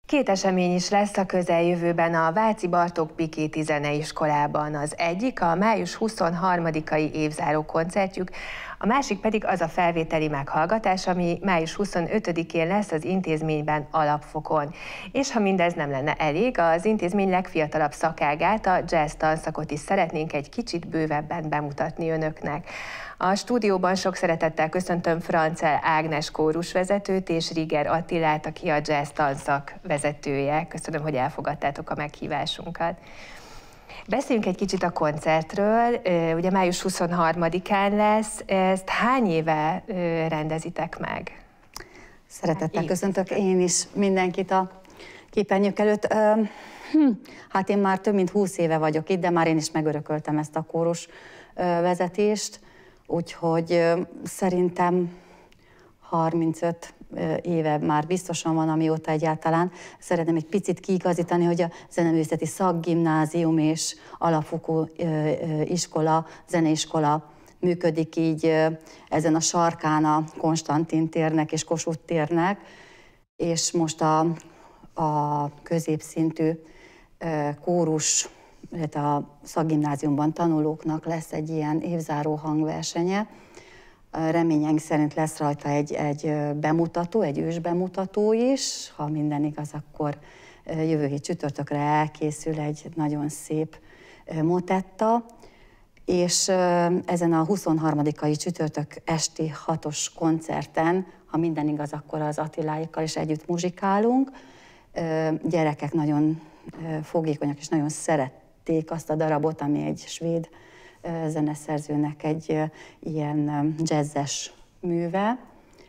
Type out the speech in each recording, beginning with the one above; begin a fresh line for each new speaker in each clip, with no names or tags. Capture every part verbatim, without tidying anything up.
Két esemény is lesz a közeljövőben a Váci Bartók Pikéti Zeneiskolában. Az egyik a május huszonharmadikai évzáró koncertjük, a másik pedig az a felvételi meghallgatás, ami május huszonötödikén lesz az intézményben alapfokon. És ha mindez nem lenne elég, az intézmény legfiatalabb szakágát, a jazz tanszakot is szeretnénk egy kicsit bővebben bemutatni önöknek. A stúdióban sok szeretettel köszöntöm Francel Ágnes kórusvezetőt és Riger Attilát, aki a jazz tanszak vezetője. Köszönöm, hogy elfogadtátok a meghívásunkat. Beszéljünk egy kicsit a koncertről. Ugye május huszonharmadikán lesz. Ezt hány éve rendezitek meg?
Szeretettel köszöntök én is mindenkit a képernyők előtt. Hát én már több mint húsz éve vagyok itt, de már én is megörököltem ezt a kórus vezetést. Úgyhogy szerintem harmincöt éve már biztosan van, amióta egyáltalán. Szeretném egy picit kiigazítani, hogy a Zeneművészeti Szakgimnázium és alapfokú iskola, zeneiskola működik így ezen a sarkán a Konstantin térnek és Kossuth térnek, és most a, a középszintű kórus, illetve a szakgimnáziumban tanulóknak lesz egy ilyen évzáró hangversenye. Reményeink szerint lesz rajta egy, egy bemutató, egy ősbemutató is. Ha minden igaz, akkor jövő hét csütörtökre elkészül egy nagyon szép motetta, és ezen a huszonharmadikai csütörtök esti hatos koncerten, ha minden igaz, akkor az Attiláikkal is együtt muzsikálunk. Gyerekek nagyon fogékonyak és nagyon szerették azt a darabot, ami egy svéd zeneszerzőnek egy ilyen jazzes műve.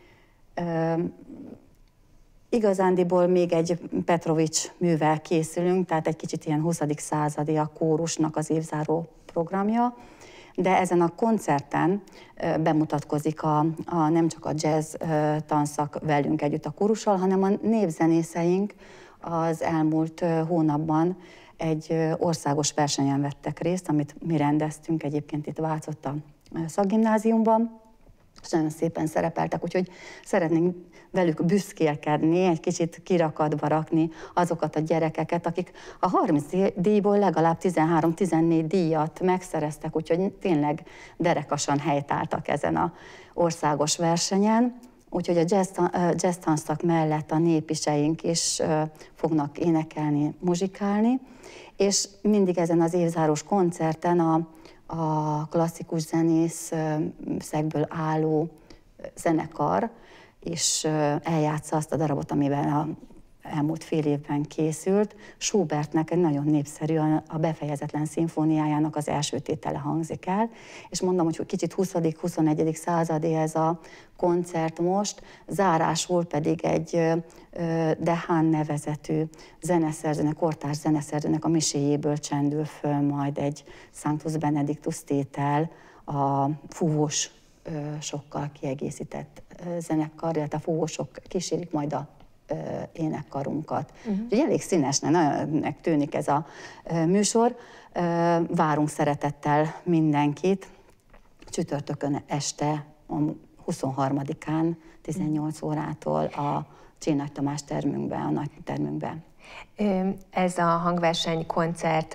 Igazándiból még egy Petrovics művel készülünk, tehát egy kicsit ilyen huszadik századi a kórusnak az évzáró programja, de ezen a koncerten bemutatkozik a, a, nem csak a jazz tanszak velünk együtt a kórussal, hanem a népzenészeink az elmúlt hónapban egy országos versenyen vettek részt, amit mi rendeztünk egyébként itt Vácott a szakgimnáziumban, és nagyon szépen szerepeltek, úgyhogy szeretnénk velük büszkélkedni, egy kicsit kirakatba rakni azokat a gyerekeket, akik a harminc díjból legalább tizenhárom-tizennégy díjat megszereztek, úgyhogy tényleg derekasan helytáltak ezen az országos versenyen. Úgyhogy a jazz, jazz tanszak mellett a népiseink is fognak énekelni, muzsikálni, és mindig ezen az évzáros koncerten a, a klasszikus zenészekből álló zenekar is eljátsza azt a darabot, amiben a elmúlt fél évben készült. Schubertnek egy nagyon népszerű, a Befejezetlen szimfóniájának az első tétele hangzik el, és mondom, hogy kicsit huszadik-huszonegyedik századi ez a koncert most, zárásul pedig egy De Haan nevezetű zeneszerzőnek, kortárs zeneszerzőnek a miséjéből csendül föl majd egy Sanctus Benedictus tétel a fúvós sokkal kiegészített zenekar, illetve a fúvósok kísérik majd a énekkarunkat. Uh-huh. Úgyhogy elég színesnek, nagyobbnak tűnik ez a műsor. Várunk szeretettel mindenkit. Csütörtökön este, huszonharmadikán, tizennyolc órától a Csél Nagy Tamás termünkben, a nagy termünkben.
Ez a hangverseny koncert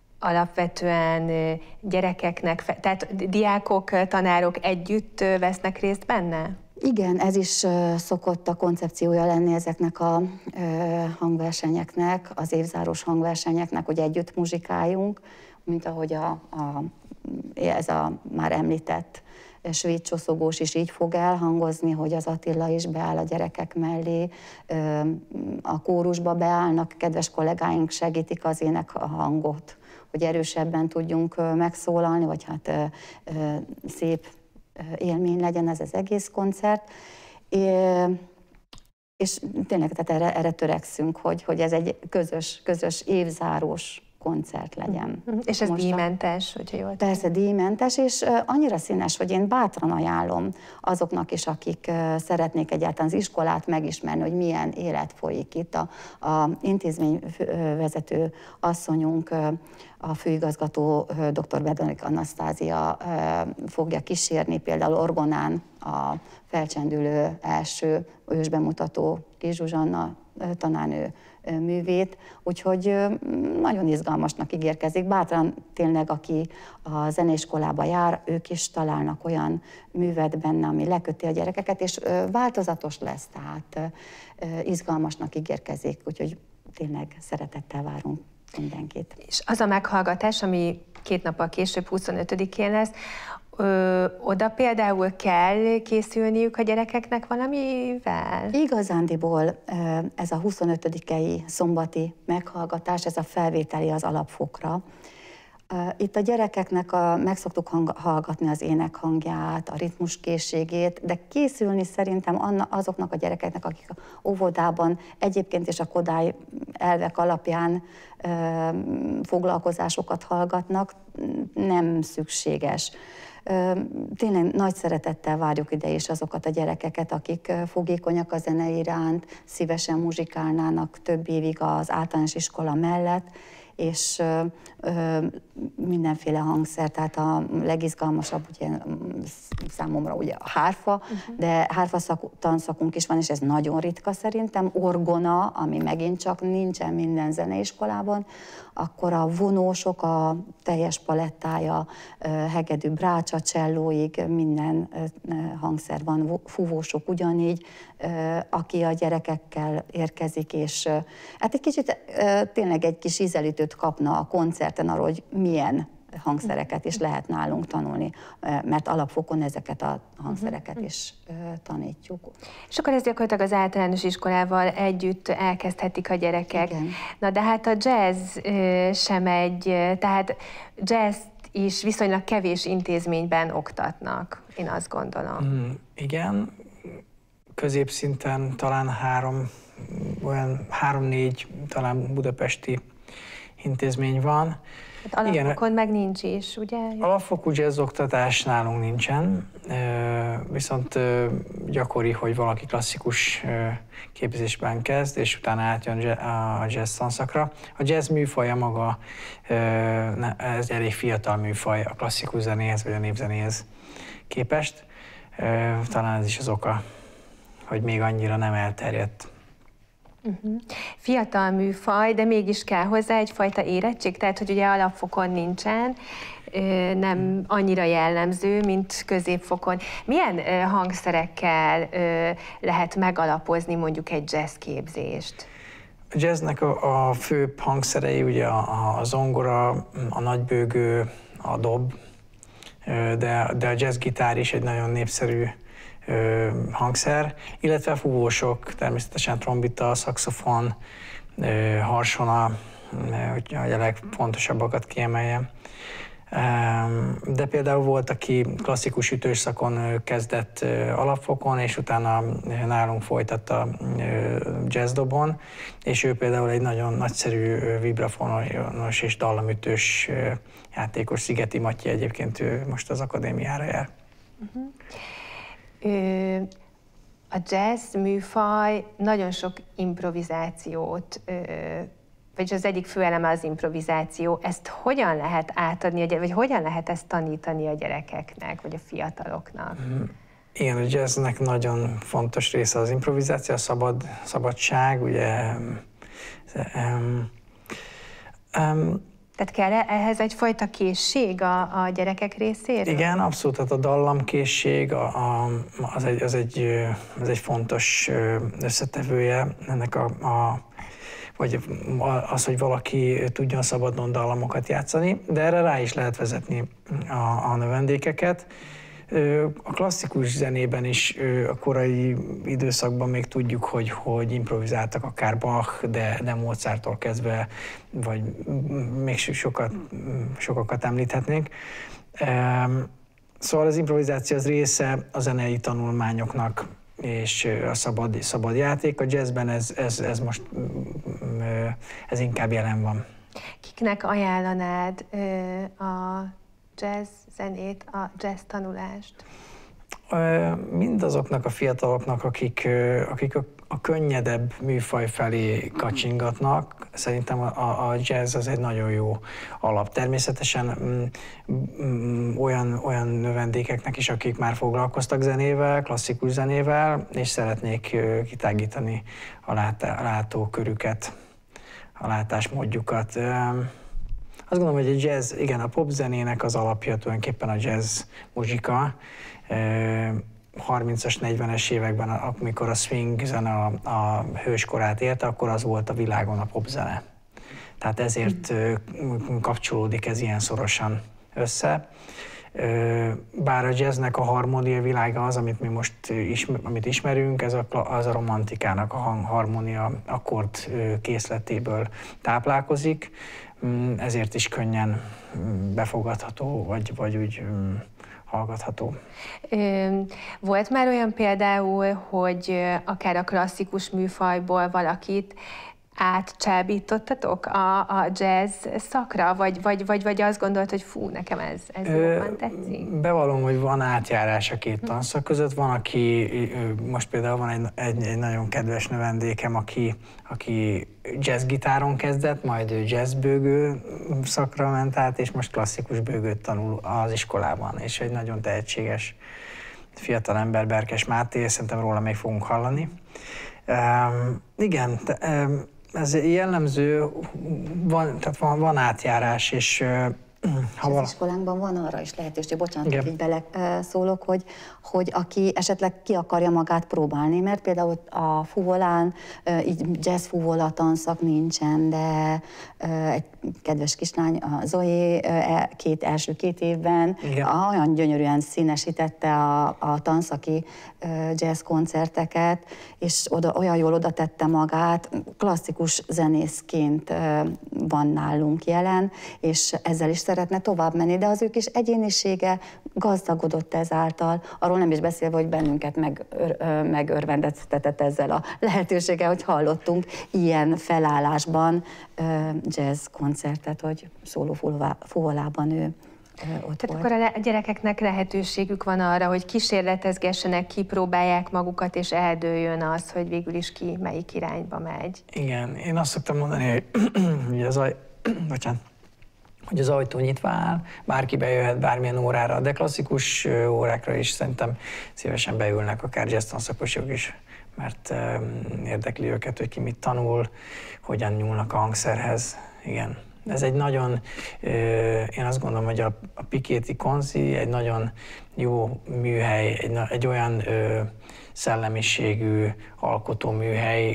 alapvetően gyerekeknek, tehát diákok, tanárok együtt vesznek részt benne?
Igen, ez is szokott a koncepciója lenni ezeknek a hangversenyeknek, az évzáros hangversenyeknek, hogy együtt muzsikáljunk, mint ahogy a, a, ez a már említett svéd csoszogós is így fog elhangozni, hogy az Attila is beáll a gyerekek mellé, a kórusba beállnak, kedves kollégáink segítik az ének a hangot, hogy erősebben tudjunk megszólalni, vagy hát szép élmény legyen ez az egész koncert. És tényleg tehát erre, erre törekszünk, hogy, hogy ez egy közös, közös évzárós koncert legyen.
És ez díjmentes, hogyha jól tudom.
Persze díjmentes, és annyira színes, hogy én bátran ajánlom azoknak is, akik szeretnék egyáltalán az iskolát megismerni, hogy milyen élet folyik itt. A, a intézményvezető asszonyunk, a főigazgató dr. Bedonik Anasztázia fogja kísérni például orgonán a felcsendülő első ősbemutató Kis Zsuzsanna tanárnő művét, úgyhogy nagyon izgalmasnak ígérkezik. Bátran tényleg, aki a zeneiskolába jár, ők is találnak olyan művet benne, ami leköti a gyerekeket, és változatos lesz, tehát izgalmasnak ígérkezik, úgyhogy tényleg szeretettel várunk mindenkit.
És az a meghallgatás, ami két nappal később, huszonötödikén lesz, Ö, oda például kell készülniük a gyerekeknek valamivel?
Igazándiból ez a huszonötödikei szombati meghallgatás, ez a felvételi az alapfokra. Itt a gyerekeknek a, meg szoktuk hang, hallgatni az ének hangját, a ritmuskészségét, de készülni szerintem anna, azoknak a gyerekeknek, akik a óvodában egyébként is a Kodály elvek alapján ö, foglalkozásokat hallgatnak, nem szükséges. Tényleg nagy szeretettel várjuk ide is azokat a gyerekeket, akik fogékonyak a zene iránt, szívesen muzsikálnának több évig az általános iskola mellett, és ö, mindenféle hangszer, tehát a legizgalmasabb ugye, számomra ugye a hárfa, uh-huh. de hárfa szak, tanszakunk is van, és ez nagyon ritka szerintem, orgona, ami megint csak nincsen minden zeneiskolában, akkor a vonósok, a teljes palettája, hegedű, brácsa, csellóig minden hangszer van, fúvósok ugyanígy, aki a gyerekekkel érkezik, és hát egy kicsit tényleg egy kis ízelítőt kapna a koncerten arról, hogy milyen hangszereket is lehet nálunk tanulni, mert alapfokon ezeket a hangszereket is tanítjuk.
És akkor ez gyakorlatilag az általános iskolával együtt elkezdhetik a gyerekek.
Igen.
Na de hát a jazz sem egy, tehát jazz is viszonylag kevés intézményben oktatnak, én azt gondolom.
Mm, igen, középszinten talán három, olyan három-négy talán budapesti intézmény van.
Hát alapfokon meg nincs is, ugye?
Alapfokú jazz oktatás nálunk nincsen, viszont gyakori, hogy valaki klasszikus képzésben kezd, és utána átjön a jazz tanszakra. A jazz műfaja maga, ez elég fiatal műfaj a klasszikus zenéhez, vagy a népzenéhez képest. Talán ez is az oka, hogy még annyira nem elterjedt.
Uh-huh. Fiatal műfaj, de mégis kell hozzá egyfajta érettség, tehát hogy ugye alapfokon nincsen, nem annyira jellemző, mint középfokon. Milyen hangszerekkel lehet megalapozni mondjuk egy jazz képzést?
A jazznek a, a főbb hangszerei ugye a, a zongora, a nagybőgő, a dob, de, de a jazzgitár is egy nagyon népszerű hangszer, illetve fúvósok, természetesen trombita, szaxofon, harsona, hogy a legfontosabbakat kiemeljem. De például volt, aki klasszikus ütős szakon kezdett alapfokon, és utána nálunk folytatta jazzdobon, és ő például egy nagyon nagyszerű vibrafonos és dallamütős játékos, Szigeti Matyi, egyébként ő most az akadémiára jár.
Uh-huh. A jazz műfaj nagyon sok improvizációt, vagyis az egyik fő eleme az improvizáció. Ezt hogyan lehet átadni, vagy hogyan lehet ezt tanítani a gyerekeknek, vagy a fiataloknak?
Igen, a jazznek nagyon fontos része az improvizáció, a szabad, szabadság, ugye. Um, um,
Tehát kell ehhez egyfajta készség a, a gyerekek részéről?
Igen, abszolút, tehát a dallamkészség a, a, az, egy, az, egy, az egy fontos összetevője ennek a, a vagy az, hogy valaki tudjon szabadon dallamokat játszani, de erre rá is lehet vezetni a, a növendékeket. A klasszikus zenében is a korai időszakban még tudjuk, hogy, hogy improvizáltak akár Bach, de, de Mozarttól kezdve, vagy még sokat, sokakat említhetnénk. Szóval az improvizáció az része a zenei tanulmányoknak, és a szabad, szabad játék. A jazzben ez, ez, ez most ez inkább jelen van.
Kiknek ajánlanád a jazz zenét, a jazz tanulást?
Mindazoknak a fiataloknak, akik, akik a, a könnyedebb műfaj felé kacsingatnak, szerintem a, a jazz az egy nagyon jó alap. Természetesen mm, mm, olyan, olyan növendékeknek is, akik már foglalkoztak zenével, klasszikus zenével, és szeretnék kitágítani a látá, látókörüket. a látásmódjukat. Azt gondolom, hogy a jazz, igen, a popzenének az alapja tulajdonképpen a jazz muzsika. harmincas, negyvenes években, amikor a swing zene a, a hőskorát érte, akkor az volt a világon a popzene. Tehát ezért kapcsolódik ez ilyen szorosan össze. Bár a jazznek a harmónia világa az, amit mi most ismer, amit ismerünk, ez a, az a romantikának a harmónia akkord készletéből táplálkozik, ezért is könnyen befogadható, vagy, vagy úgy hallgatható.
Volt már olyan például, hogy akár a klasszikus műfajból valakit átcsábítottatok a, a jazz szakra, vagy, vagy, vagy, vagy azt gondolt, hogy fú, nekem ez, ez jobban tetszik?
Bevallom, hogy van átjárás a két tanszak között. Van, aki, most például van egy, egy, egy nagyon kedves növendékem, aki, aki jazzgitáron kezdett, majd jazzbőgő szakra ment át, és most klasszikus bőgőt tanul az iskolában, és egy nagyon tehetséges fiatal ember, Berkes Máté, szerintem róla még fogunk hallani. Um, igen, te, um, ez jellemző, van, tehát van, van átjárás, és
ha az iskolánkban van arra is lehetőség, bocsánat, hogy így bele szólok, hogy, hogy aki esetleg ki akarja magát próbálni, mert például a fuvolán így jazz fuvola tanszak nincsen, de egy kedves kislány, a Zoé két első két évben igen. olyan gyönyörűen színesítette a, a tanszaki jazz koncerteket, és oda, olyan jól oda tette magát, klasszikus zenészként van nálunk jelen, és ezzel is szeretne tovább menni, de az ő kis egyénisége gazdagodott ezáltal, arról nem is beszélve, hogy bennünket meg, megörvendeztetett ezzel a lehetőséggel, hogy hallottunk ilyen felállásban jazz koncertet, hogy szóló fuvolában ő ott
Tehát
volt.
akkor a gyerekeknek lehetőségük van arra, hogy kísérletezgessenek, kipróbálják magukat, és eldőljön az, hogy végül is ki melyik irányba megy.
Igen, én azt szoktam mondani, hogy, hogy az aj... Bocsánat. hogy az ajtó nyitva áll, bárki bejöhet bármilyen órára, de klasszikus órákra is szerintem szívesen beülnek, akár jazz tanszakosok is, mert érdekli őket, hogy ki mit tanul, hogyan nyúlnak a hangszerhez. Igen. Ez egy nagyon, én azt gondolom, hogy a, a Piketty Konzi egy nagyon jó műhely, egy, egy olyan szellemiségű alkotóműhely,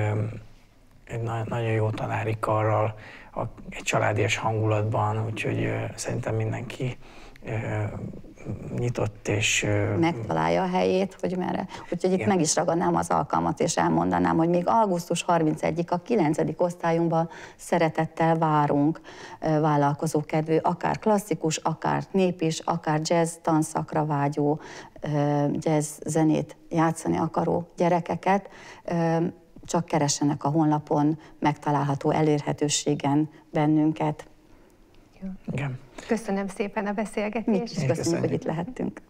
egy na, nagyon jó tanári karral, a, egy családias hangulatban, úgyhogy ö, szerintem mindenki ö, nyitott és... Ö,
megtalálja a helyét, hogy merre. Úgyhogy itt igen. meg is ragadnám az alkalmat, és elmondanám, hogy még augusztus harmincegyedike a kilencedik osztályunkban szeretettel várunk ö, vállalkozókedvű, akár klasszikus, akár népis, akár jazz tanszakra vágyó, ö, jazz zenét játszani akaró gyerekeket. Ö, csak keressenek a honlapon, megtalálható elérhetőségen bennünket.
Igen.
Köszönöm szépen a beszélgetést.
Mi is köszönjük, köszönjük, hogy itt lehettünk.